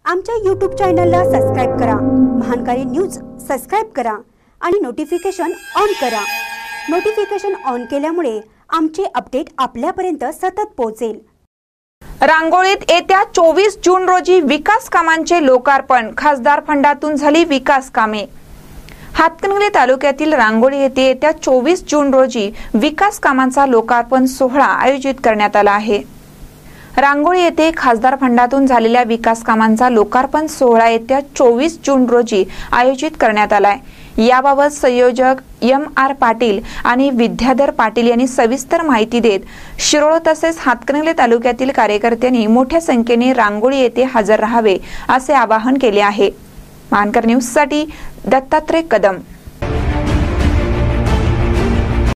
आमच्या YouTube चॅनलला subscribe करा, महानकारी न्यूज सबस्क्राइब करा आणि नोटिफिकेशन ऑन करा। नोटिफिकेशन ऑन केल्यामुळे आमचे अपडेट आपल्यापर्यंत सतत पोहोचेल। रांगोळीत येत्या 24 जून रोजी विकास कामांचे लोकार्पण, खासदार फंडातून झाली विकास कामे। हातकणंगले तालुक्यातील रांगोळी येथे येत्या 24 जून रोजी विकास कामांचा लोकार्पण सोहळा आयोजित करण्यात आला आहे। रांगोळी येथे खासदार फंडातून झालेल्या विकास कामांचा लोकार्पण सोहळा येत्या 24 जून रोजी आयोजित करण्यात आलाय। याबाबत संयोजक M.R. पाटील आणि विद्याधर पाटील यांनी सविस्तर माहिती देत शिरोळ तसेच हातकणंगले तालुक्यातील कार्यकर्त्यांनी मोठ्या संख्येने रांगोळी येथे हजर राहावे असे आवाहन केले आहे। महानकर न्यूज साठी दत्तात्रय कदम।